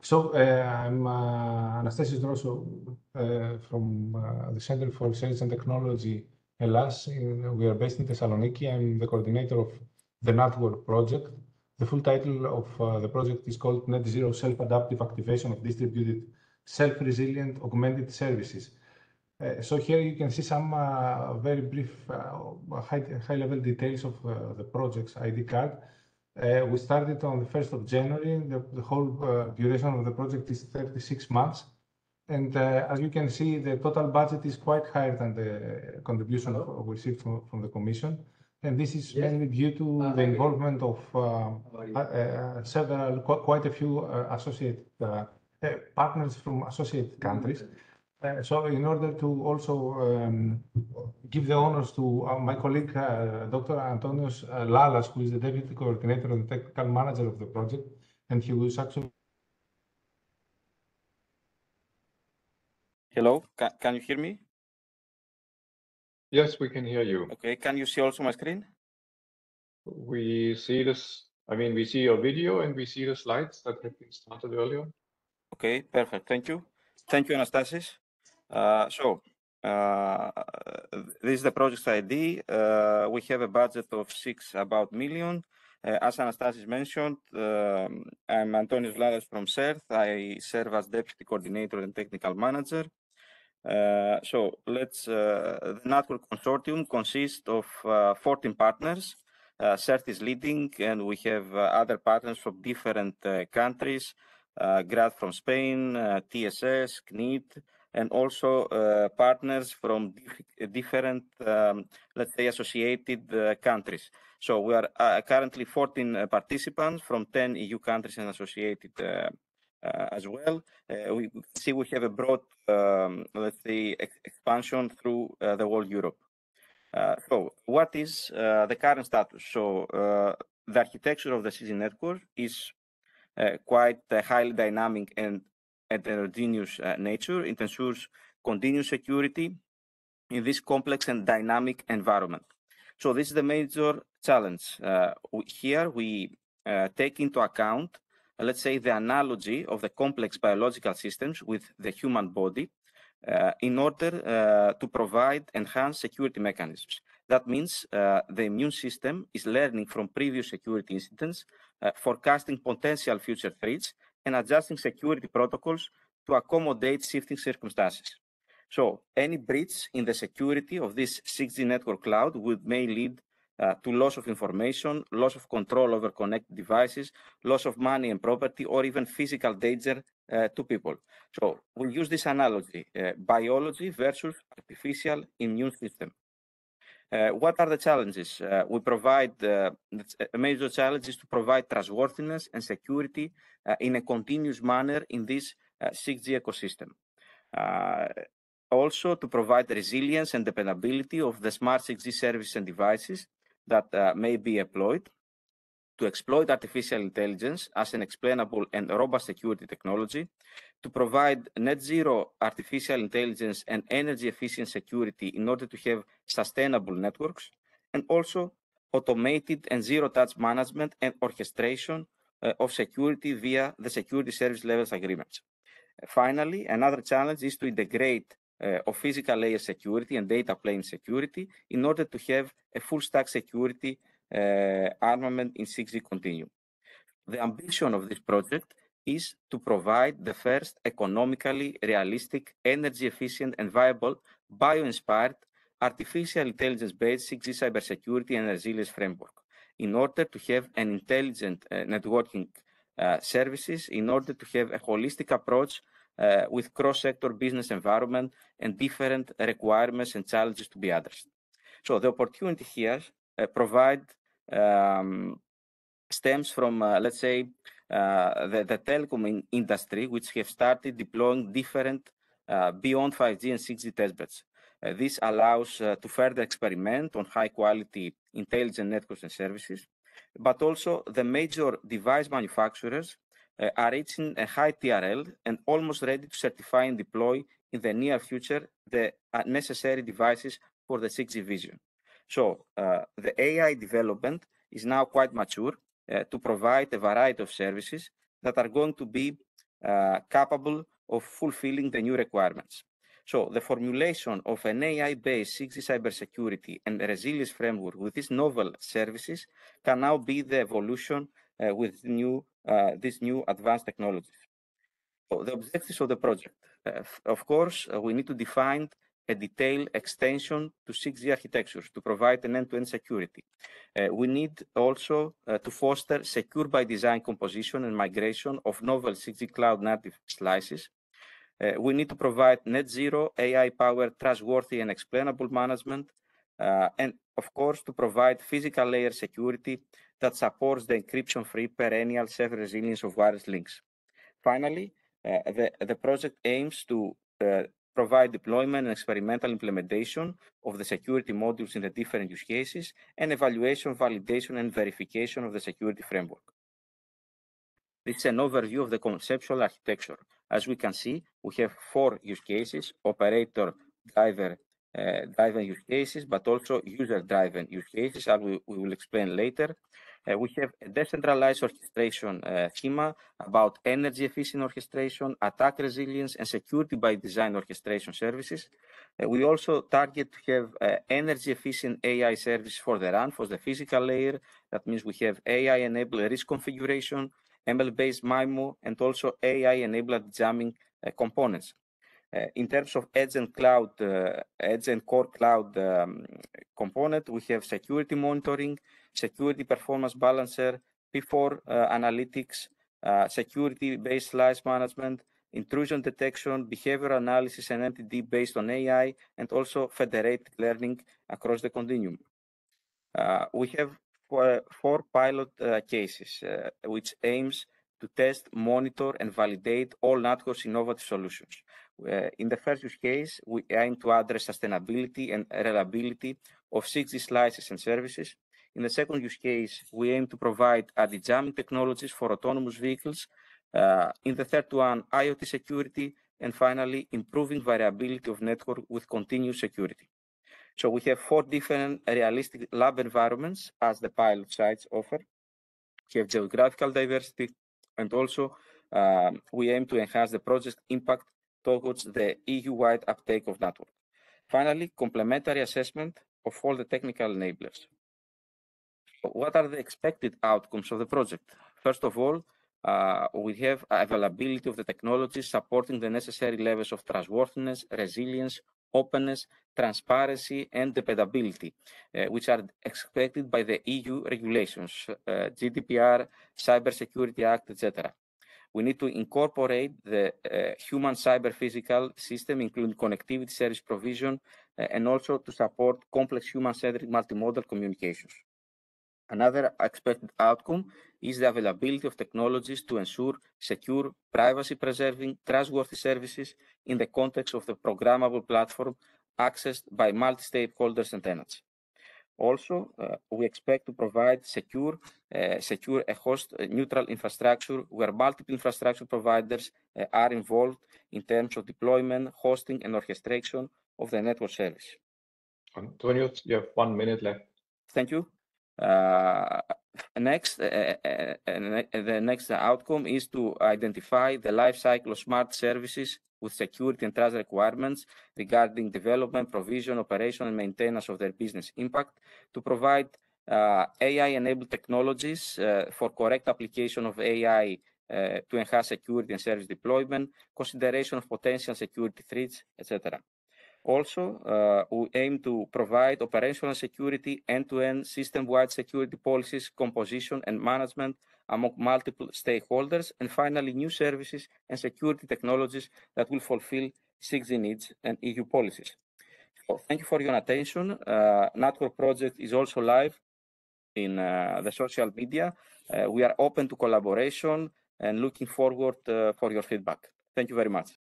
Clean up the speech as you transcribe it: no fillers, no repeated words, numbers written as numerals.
I'm Anastasios Drosso from the Center for Research and Technology, Hellas. We are based in Thessaloniki. I'm the coordinator of the Network project. The full title of the project is called Net Zero Self-Adaptive Activation of Distributed Self-Resilient Augmented Services. So here you can see some very brief high-level details of the project's ID card. We started on the 1st of January. The whole duration of the project is 36 months. And as you can see, the total budget is quite higher than the contribution we received from the Commission. And this is mainly due to the involvement of quite a few associated partners from associated countries. So in order to also give the honors to my colleague, Dr. Antonios Lalas, who is the Deputy Coordinator and Technical Manager of the project, and he was actually... Hello, can you hear me? Yes, we can hear you. Okay, can you see also my screen? We see this, we see your video and we see the slides that have been started earlier. Okay, perfect, thank you. Thank you, Anastasis. This is the project ID. We have a budget of about 6 million. As Anastasis mentioned, I'm Antonios Lalas from CERT. I serve as Deputy Coordinator and Technical Manager. The Network Consortium consists of 14 partners. CERT is leading, and we have other partners from different countries, GRAD from Spain, TSS, CNIT, and also partners from different, let's say, associated countries. So we are currently 14 participants from 10 EU countries and associated as well. We see we have a broad, let's say, expansion through the whole Europe. So what is the current status? So the architecture of the CZ network is quite highly dynamic and heterogeneous nature. It ensures continuous security in this complex and dynamic environment. So this is the major challenge. Here we take into account, let's say, the analogy of the complex biological systems with the human body in order to provide enhanced security mechanisms. That means the immune system is learning from previous security incidents, forecasting potential future threats, and adjusting security protocols to accommodate shifting circumstances. So any breach in the security of this 6G network cloud may lead to loss of information, loss of control over connected devices, loss of money and property, or even physical danger to people. So we use this analogy, biology versus artificial immune system. What are the challenges? We provide, a major challenge is to provide trustworthiness and security in a continuous manner in this 6G ecosystem. Also to provide resilience and dependability of the smart 6G services and devices that may be employed, to exploit artificial intelligence as an explainable and robust security technology, to provide net zero artificial intelligence and energy efficient security in order to have sustainable networks, and also automated and zero-touch management and orchestration of security via the security service levels agreements. Finally, another challenge is to integrate of physical layer security and data plane security in order to have a full stack security armament in 6G Continuum. The ambition of this project is to provide the first economically realistic, energy efficient and viable bio-inspired artificial intelligence-based 6G cybersecurity and resilience framework in order to have an intelligent networking services, in order to have a holistic approach with cross-sector business environment and different requirements and challenges to be addressed. So the opportunity here stems from, let's say, the telecom industry, which have started deploying different beyond 5G and 6G testbeds. This allows to further experiment on high-quality intelligent networks and services, but also the major device manufacturers are reaching a high TRL and almost ready to certify and deploy in the near future the necessary devices for the 6G vision. So the AI development is now quite mature to provide a variety of services that are going to be capable of fulfilling the new requirements. So the formulation of an AI-based 6G cybersecurity and resilience framework with these novel services can now be the evolution with these new advanced technologies. So the objectives of the project. Of course, we need to define a detailed extension to 6G architectures to provide an end-to-end security. We need also to foster secure by design composition and migration of novel 6G cloud native slices. We need to provide net zero AI-powered trustworthy and explainable management, and of course to provide physical layer security that supports the encryption-free perennial self-resilience of wireless links. Finally, the project aims to provide deployment and experimental implementation of the security modules in the different use cases and evaluation, validation, and verification of the security framework. This is an overview of the conceptual architecture. As we can see, we have 4 use cases: operator, driver, driven use cases, but also user-driven use cases, as we will explain later. We have a decentralized orchestration schema about energy-efficient orchestration, attack resilience, and security by design orchestration services. We also target to have energy-efficient AI service for the RAN, for the physical layer. That means we have AI-enabled risk configuration, ML-based MIMO, and also AI-enabled jamming components. In terms of edge and cloud, edge and core cloud component, we have security monitoring, security performance balancer, P4 analytics, security-based slice management, intrusion detection, behavioral analysis, and NTD based on AI, and also federated learning across the continuum. We have 4 pilot cases, which aims to test, monitor, and validate all NATCOR's innovative solutions. In the first use case, we aim to address sustainability and reliability of 6G slices and services. In the second use case, we aim to provide anti-jamming technologies for autonomous vehicles. In the third one, IoT security, and finally, improving variability of network with continuous security. So we have 4 different realistic lab environments as the pilot sites offer. We have geographical diversity, and also we aim to enhance the project impact towards the EU-wide uptake of network. Finally, complementary assessment of all the technical enablers. So what are the expected outcomes of the project? First of all, we have availability of the technologies supporting the necessary levels of trustworthiness, resilience, openness, transparency, and dependability, which are expected by the EU regulations, GDPR, Cybersecurity Act, etc. We need to incorporate the human cyber-physical system, including connectivity, service provision, and also to support complex human-centric multimodal communications. Another expected outcome is the availability of technologies to ensure secure, privacy-preserving, trustworthy services in the context of the programmable platform accessed by multi-stakeholders and tenants. Also, we expect to provide secure a host-neutral infrastructure where multiple infrastructure providers are involved in terms of deployment, hosting, and orchestration of the network service. Antonio, you have 1 minute left. Thank you. Next, the next outcome is to identify the life cycle of smart services with security and trust requirements regarding development, provision, operation, and maintenance of their business impact, to provide AI-enabled technologies for correct application of AI to enhance security and service deployment, consideration of potential security threats, etc. Also, we aim to provide operational security, end-to-end system-wide security policies, composition, and management among multiple stakeholders, and finally, new services and security technologies that will fulfill 6G needs and EU policies. So thank you for your attention. NATCOR project is also live in the social media. We are open to collaboration and looking forward for your feedback. Thank you very much.